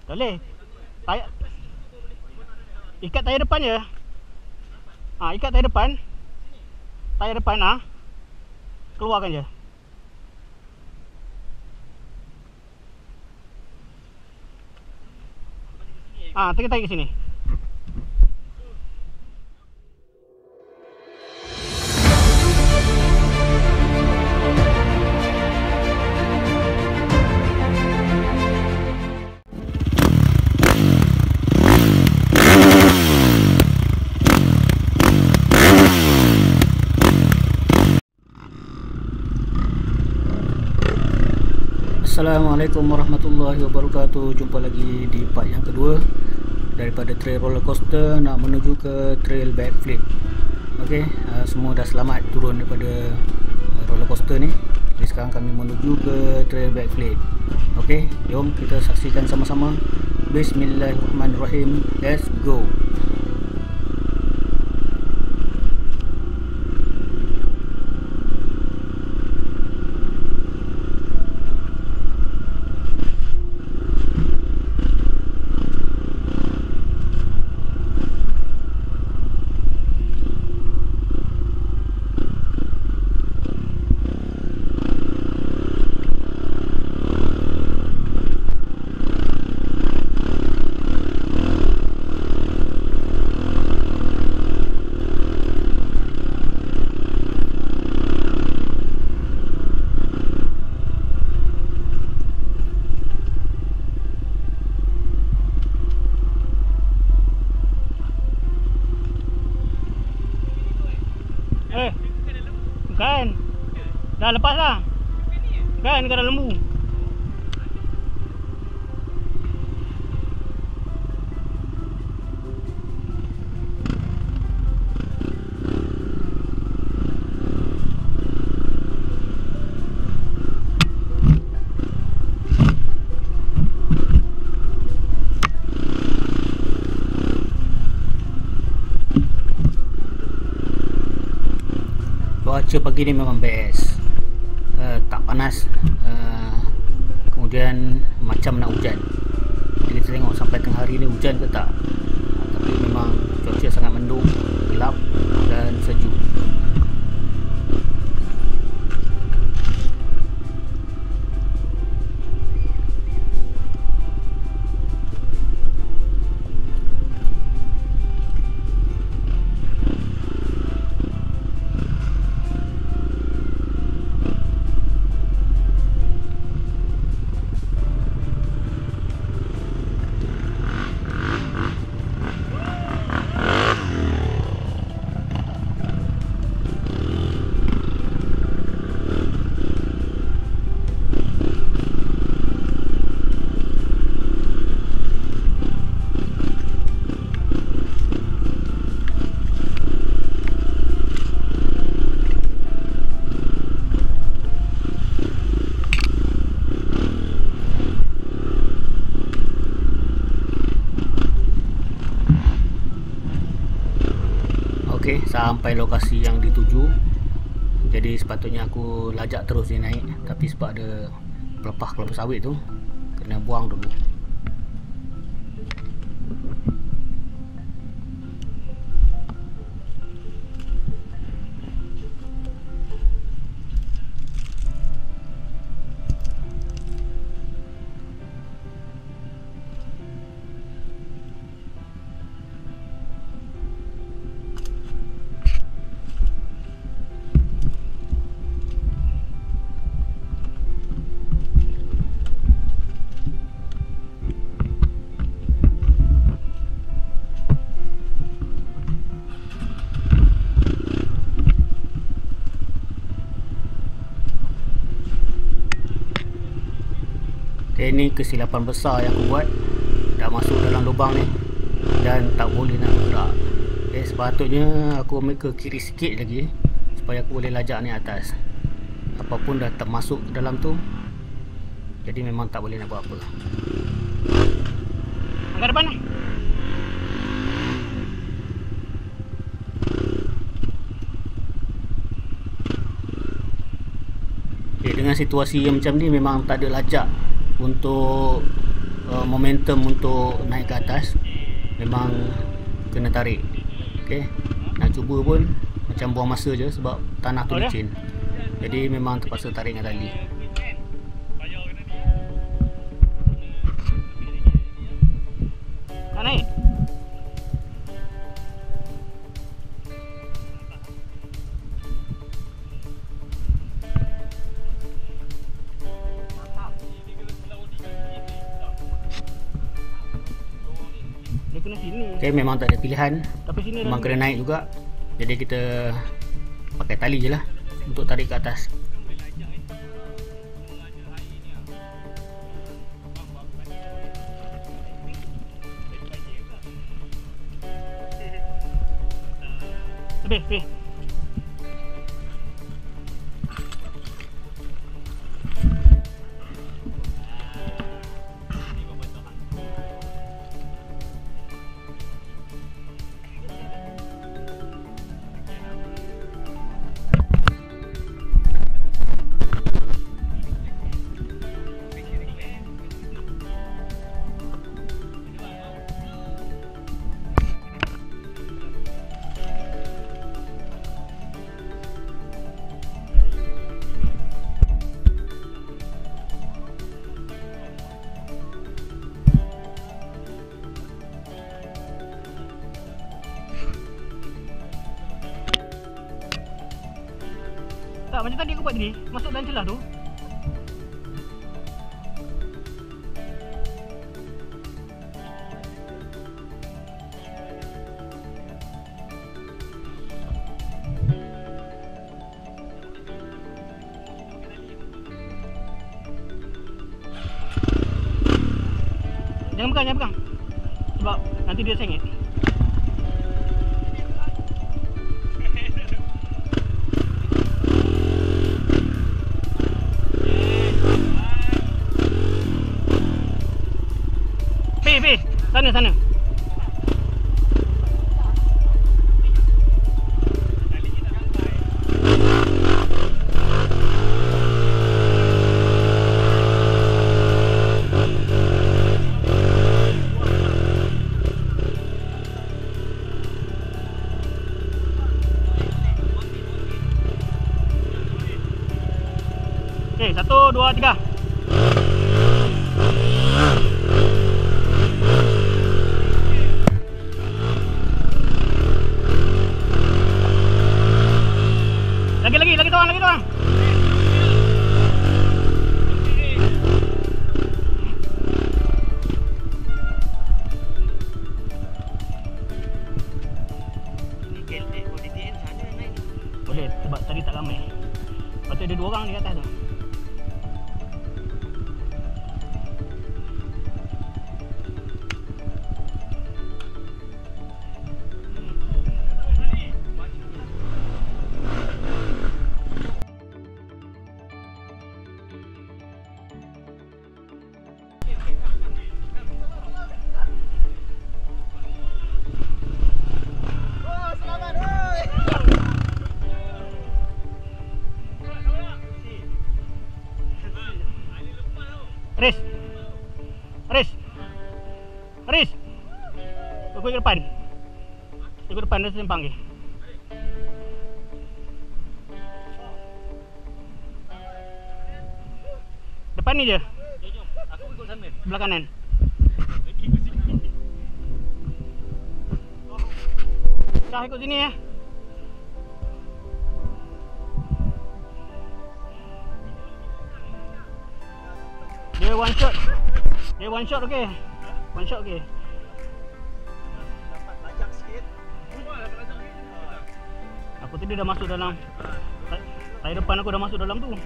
Tak boleh. Ikat tayar depan je. Ikat tayar depan. Tayar depan keluarkan je. Tekan tarik ke sini. Assalamualaikum warahmatullahi wabarakatuh. Jumpa lagi di part yang kedua daripada trail roller coaster nak menuju ke trail backflip. Okey, semua dah selamat turun daripada roller coaster ni. Jadi sekarang kami menuju ke trail backflip. Okey, jom kita saksikan sama-sama. Bismillahirrahmanirrahim. Let's go. Bukan. Dah lepas lah. Bukan, dekat dalam lembu. Cuaca pagi ni memang best, tak panas, kemudian macam nak hujan. Jadi kita tengok sampai tengah hari ni hujan ke tak. Tapi memang cuaca sangat mendung, gelap dan sejuk. Okey, sampai lokasi yang dituju. Jadi sepatutnya aku lajak terus dia naik, tapi sebab ada pelepah kelapa sawit tu, kena buang dulu. Ini kesilapan besar yang aku buat. Dah masuk dalam lubang ni dan tak boleh nak bergerak. Sepatutnya aku ambil ke kiri sikit lagi supaya aku boleh lajak ni atas. Apapun dah termasuk dalam tu, jadi memang tak boleh nak buat apa. Angkat depan ni. Dengan situasi yang macam ni memang tak ada lajak untuk momentum untuk naik ke atas, memang kena tarik. Okay, nak cuba pun macam buang masa je sebab tanah tu licin. Jadi memang terpaksa tarik dengan tali. Tak naik. Dia kena sini. Okay, memang tak ada pilihan. Tapi sini memang kena naik juga. Jadi kita pakai tali je lah untuk tarik ke atas. Lebih. Tak, macam tadi aku buat tadi, masuk dalam celah tu. Jangan pegang. Sebab nanti dia sengit. Sana. Okey, 1, 2, 3. Lagi tuang. Boleh, sebab tadi tak ramai. Lepas tu ada 2 orang di atas tu. Aris. Ikut ke depan. Dia sempang ke. Depan ni je. Aku ikut sana. Sebelah kanan. Dah ikut sini ya. Dia one shot okey. One shot okey. Dapat lajak sikit. Aku tadi dah masuk dalam. Tayar depan aku dah masuk dalam tu.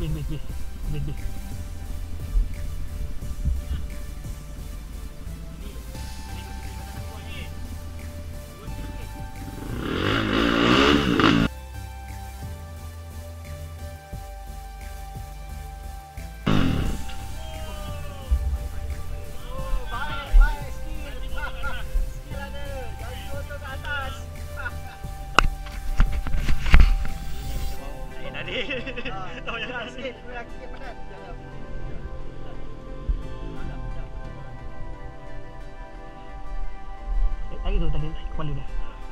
Habis. Tarik tu tadi kepala dia.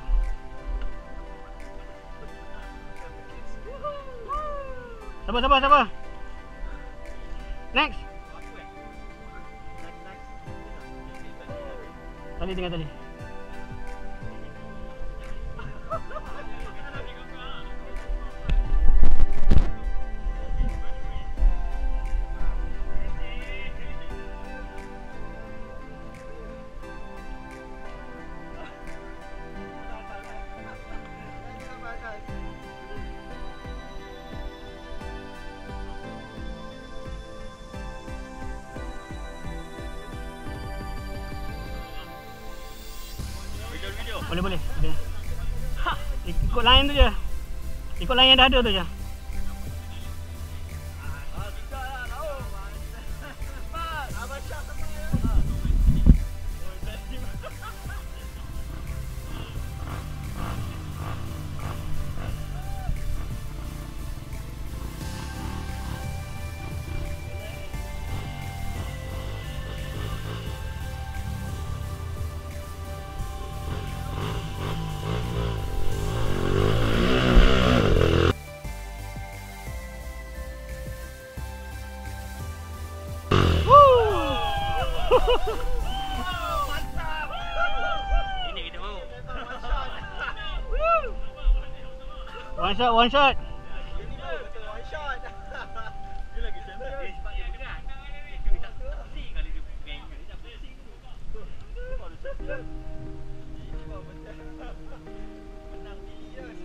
Sabar. Next. Tali tinggal tali. Boleh. Ikut line tu je. Ikut line yang dah ada tu je. Mantap. Ini kita mau. One shot. One shot. Dia lagi champion. Sebab dia berat. Dia tak pasti kali dia main. Dia tak pasti. Baru champion. Ini baru betul. Menang serius.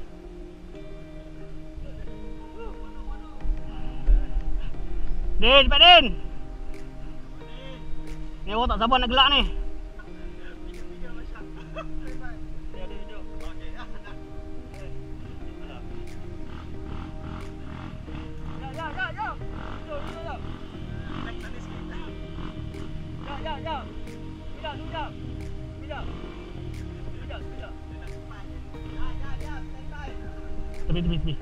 Din, cepat Din. Ni orang tak sabar nak gelak ni. Tepi.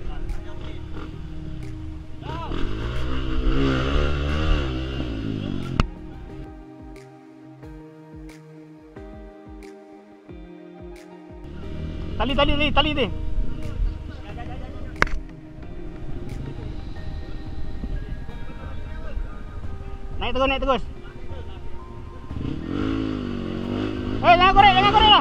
Tali dia. Naik terus. Jangan korek lah.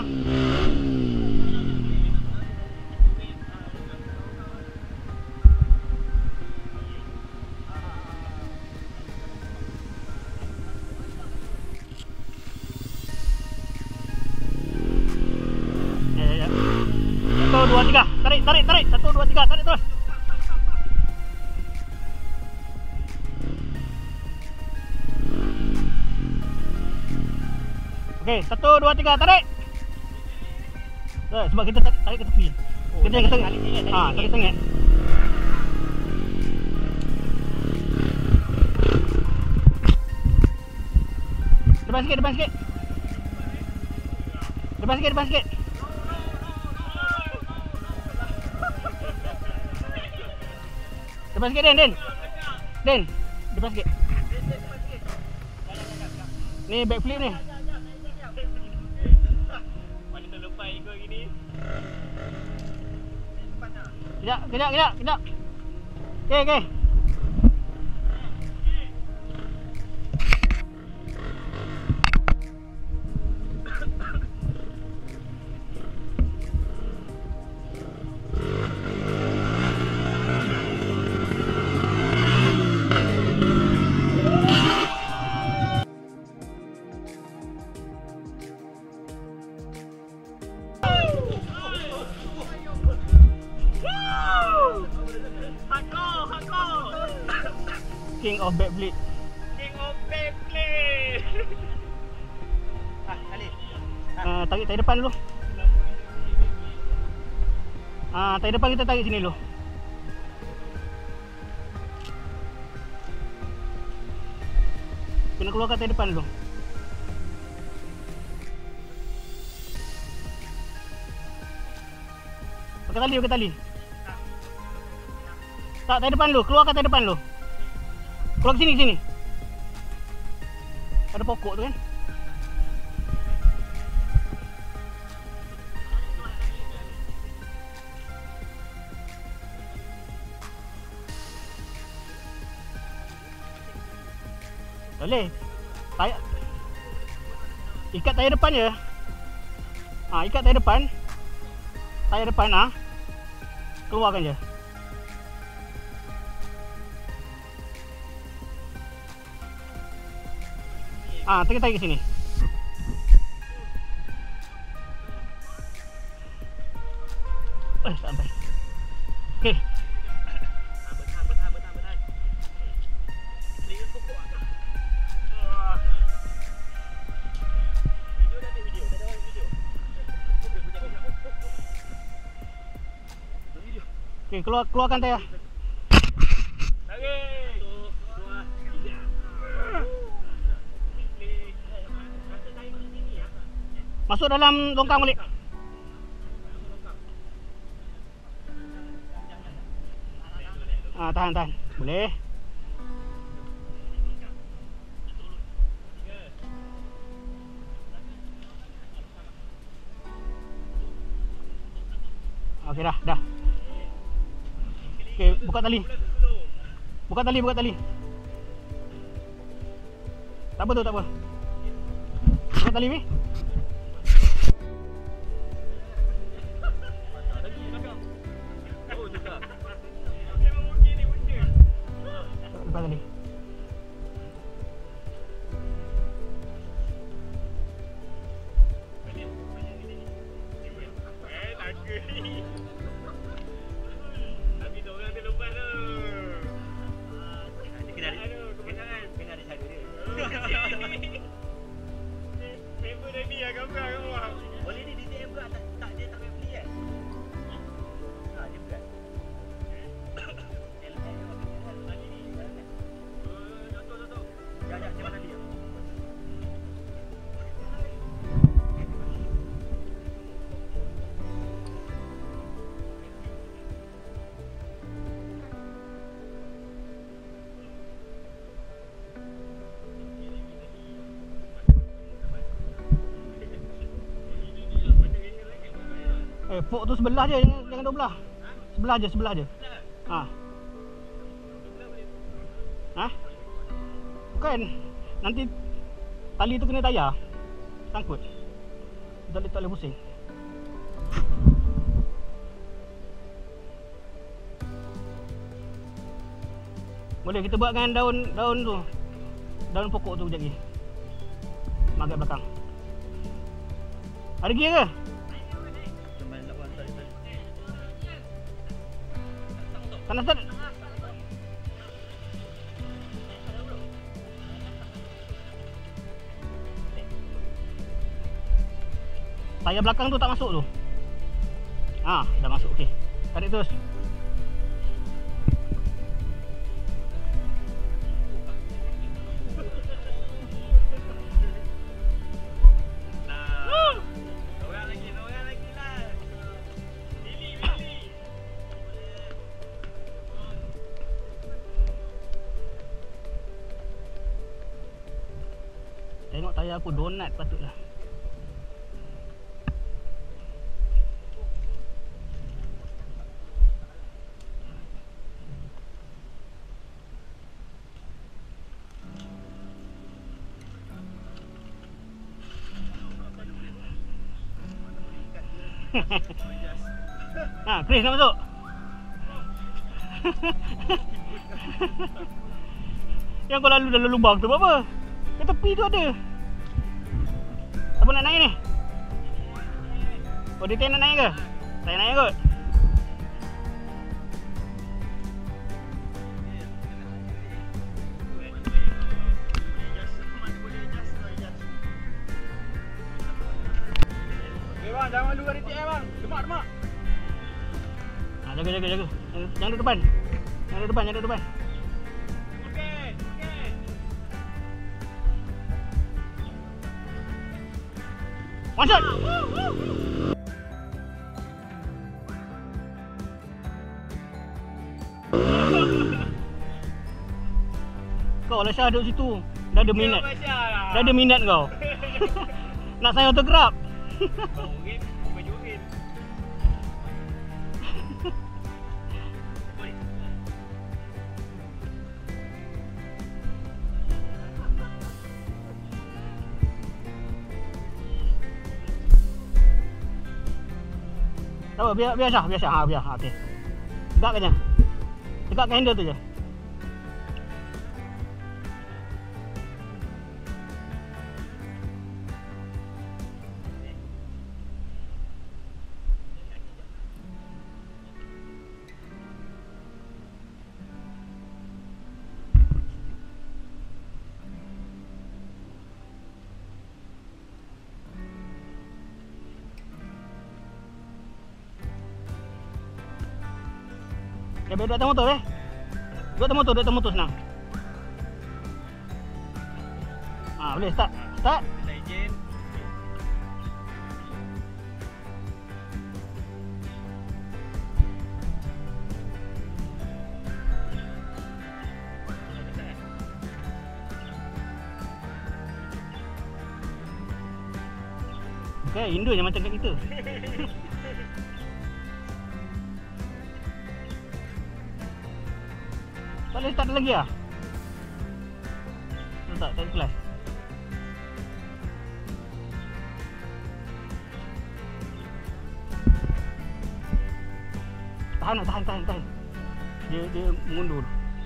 Ya. 1, 2, 3. Tarik. 1, 2, 3. Tarik terus. Okey, 1, 2, 3. Tarik. Sebab kita tarik ke tepi. Kita tarik sengit. Tarik sengit. Depan sikit. Depan sikit. Depan sikit, Den. Depan sikit. Ni backflip ni. Mana terlepas ikut gini. Kejap. Okey. Hardcore. King of backflip. King of backflip. Tarik. Tarik depan dulu. Tarik depan, kita tarik sini dulu. Kena keluarkan tarik depan dulu. Pakai tali. Tak, tarik depan dulu. Keluarkan tarik depan dulu. Keluar ke sini. Ada pokok tu kan. Boleh. Ikat tayar depan je. Ikat tayar depan. Keluarkan je. Tarik ke sini. Sampai. Okey. Betul. Tinggal pokok atas. Video dah ada video. Tak ada video. Okey, keluarkan tayar. Tarik. 1, 2, 3. Masuk dalam longkang balik. Tahan. Boleh. Okey dah. Okey, buka tali. Buka tali. Tak apa. Buka tali ni. Lepas tali. Tapi tu orang dia lepas tu. Kena ada cara dia. Member dah ni gambar kat bawah. Boleh ni design berat tak dia tak payah beli kan? Dia berat. Jap, cepat tadi. Fork tu sebelah je, jangan dua belah. Sebelah je. Bukan. Nanti tali tu kena tayar. Sangkut. Tak boleh pusing. Boleh kita buat dengan daun tu. Daun pokok tu sekejap lagi. Magap belakang. Ada gear ke? Sana start. Tayar belakang tu tak masuk tu. Dah masuk. Okey. Tarik terus. Orang lagi lah. Billy. Tengok tayar aku donat patutlah. Chris nak masuk. Yang kau lalu dalam lubang tu apa? Ke tepi tu ada. Siapa nak naik ni? Oh, dia nak naik ke? Saya naik kot. Jaga. Jangan duduk depan. Jangan duduk depan. Okey. One shot. Kau lah Syah duduk situ. Dah ada minat. Dah ada minat kau. Nak sign autograf. Bang Urin, baju Urin. Tak apa, biar Syah. Ha, biar. Okey. Tegakkan je. Tegakkan handle tu je. Ya, biar duduk atas motor Duduk atas motor senang. Boleh start. Legend. Okay, Indo je macam kat kita. Tak boleh start lagi lah. Tak kelas. Tahan. Dia mundur.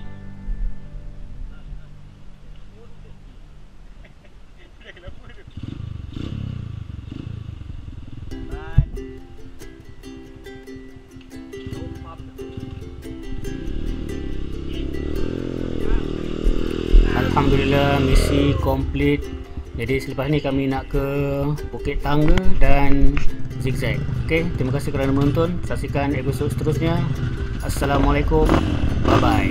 Alhamdulillah, misi komplit. Jadi selepas ni kami nak ke Bukit Tangga dan Zigzag. Okey, terima kasih kerana menonton. Saksikan episod seterusnya. Assalamualaikum. Bye bye.